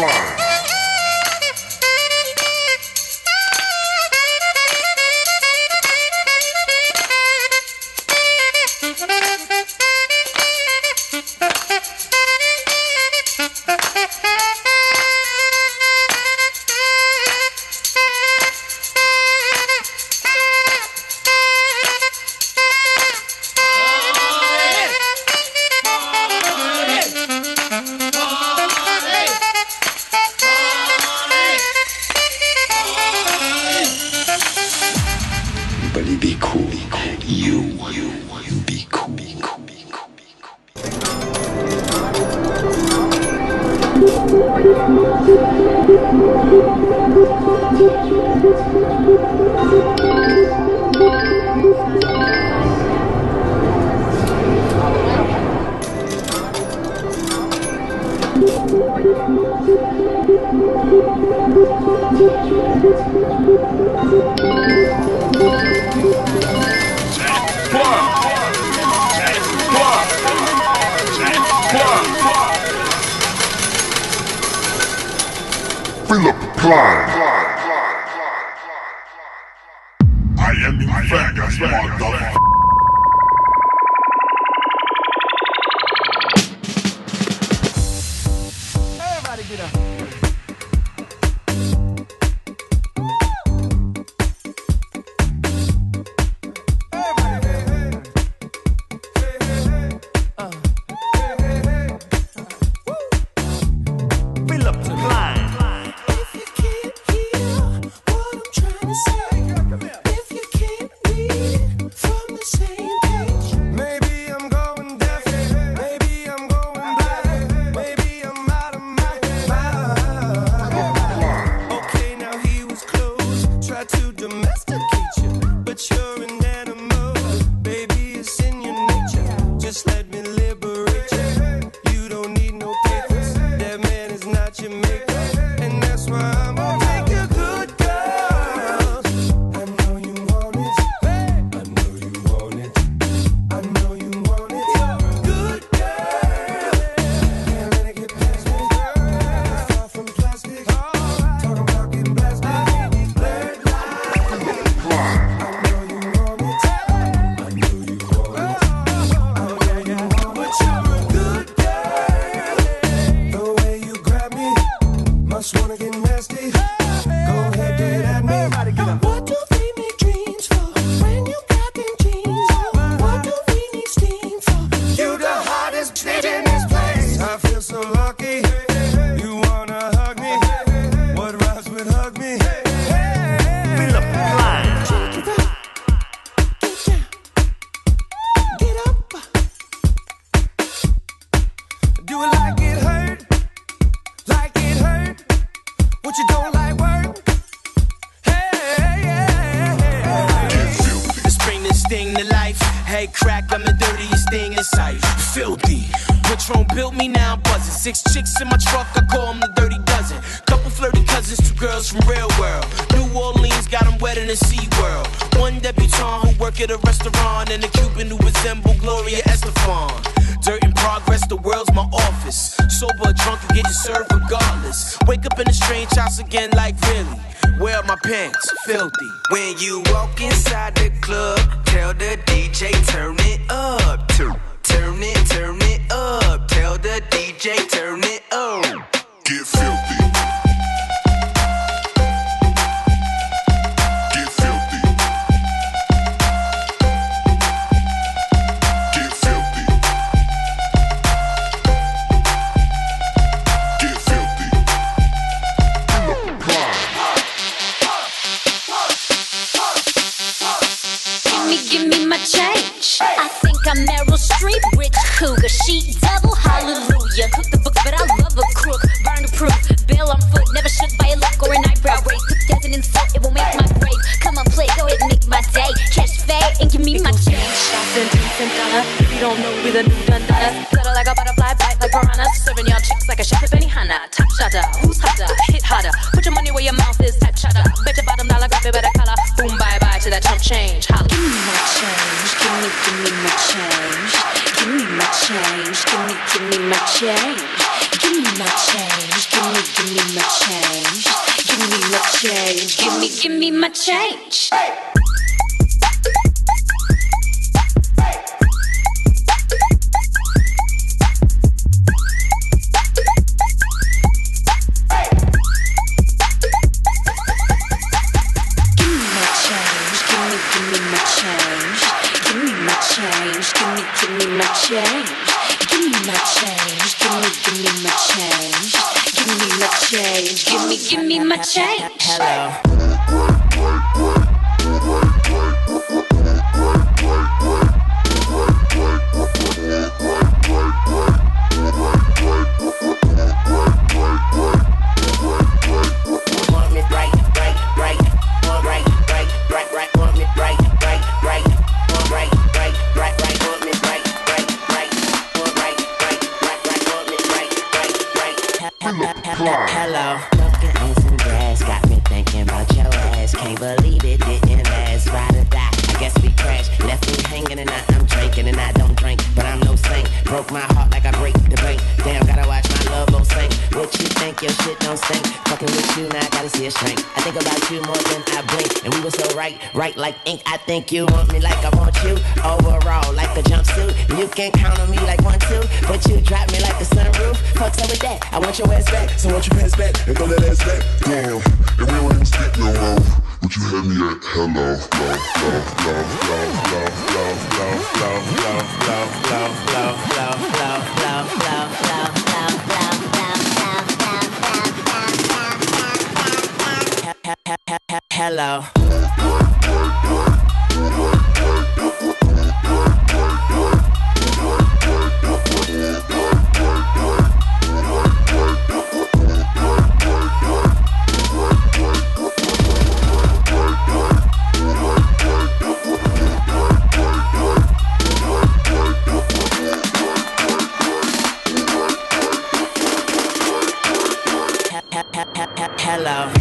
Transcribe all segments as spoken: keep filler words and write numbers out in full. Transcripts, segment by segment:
Plein. Be cool, be cool. You, you, you be cool, be cool, be cool, be cool. PHILIPP PLEIN. I am in Vegas, motherfucker. Everybody get up. Hey, crack, I'm the dirtiest thing in sight. Filthy. Patron built me, now I'm buzzing. Six chicks in my truck, I call them the dirty dozen. Couple flirty cousins, two girls from real world. New Orleans got them wetter than SeaWorld. One debutante who work at a restaurant, and a Cuban who resemble Gloria Estefan. Dirt in progress, the world's my office. Sober or drunk, you get your served regardless. Wake up in a strange house again like really. Where are my pants? Filthy. When you walk inside the club, tell the D J turn it up. Turn, turn it, turn it up. Tell the D J turn it up. Get filthy. Get filthy. Get filthy. Get filthy. PHILIPP Plein. Gimme, gimme my change. I think I'm Meryl Streep, rich cougar, she double hallelujah. Cook the books, but I love a crook. Burn the proof, bill on foot, never shook by a look or an eyebrow raise. Put that in insult, it will make my grave. Come on, play, go ahead and make my day. Catch fade and give me my change. Shots and teeth and dollar. If you don't know, we the new Dundada. Flutter like a butterfly, bite like piranha. Serving y'all chicks like a chef with Benihana. Top shotter, who's hotter? Hit harder. Put your money where your mouth is, type chatter. Bet your bottom dollar, grab it by the collar. Boom, bye bye to that chump change. Holla. Give me my change, give me, give me my change. Give me my change, give me, give me my change. Give give me my change. Give me, give me my change. Give me my change. Give me, give me my change. Give me my change. Hello. Hello. Looking on some grass, got me thinking about your ass. Can't believe it didn't last. Ride or die, I guess we crashed. Left me hanging and now I'm drinking and I don't drink, but I'm no saint. Broke my heart like I break the bank. Damn, gotta watch my love go sink. What you think, your shit don't stink. Fucking with you, now I gotta see a shrink. I think about you more than I blink, and we were so right, right like ink. I think you want me like I want you. Overall, like a jumpsuit. You can count on me like one, two, but you drop me like a sunroof. Fuck's up with that, I want your ass back. So won't you pass back and throw that ass back? Damn, and we don't even speak no more. But you had me at hello, love, love, love, love, love, love, love, love, love, love, love, love, love, love, love, love, love, hello. Hello.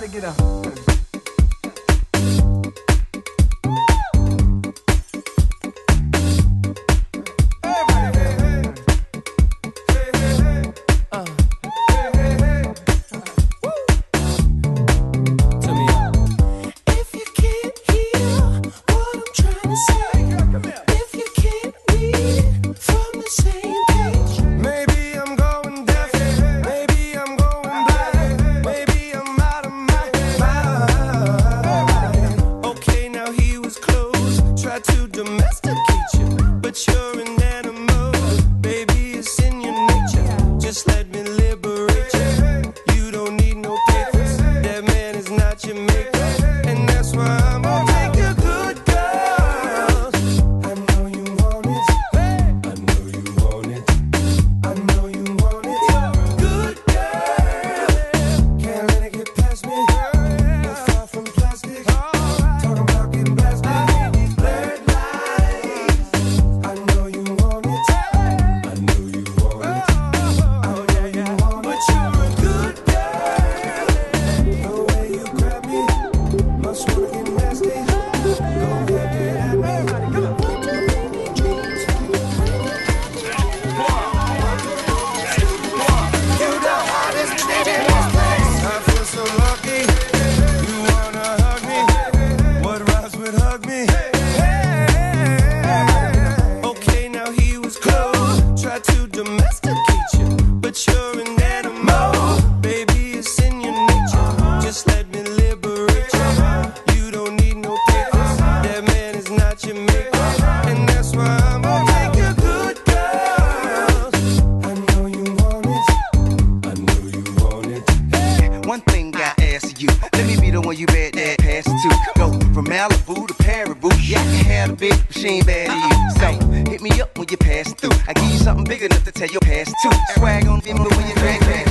Everybody get up. Hit me up when you pass through. I give you something big enough to tell your past too. Swag on them when you drag back.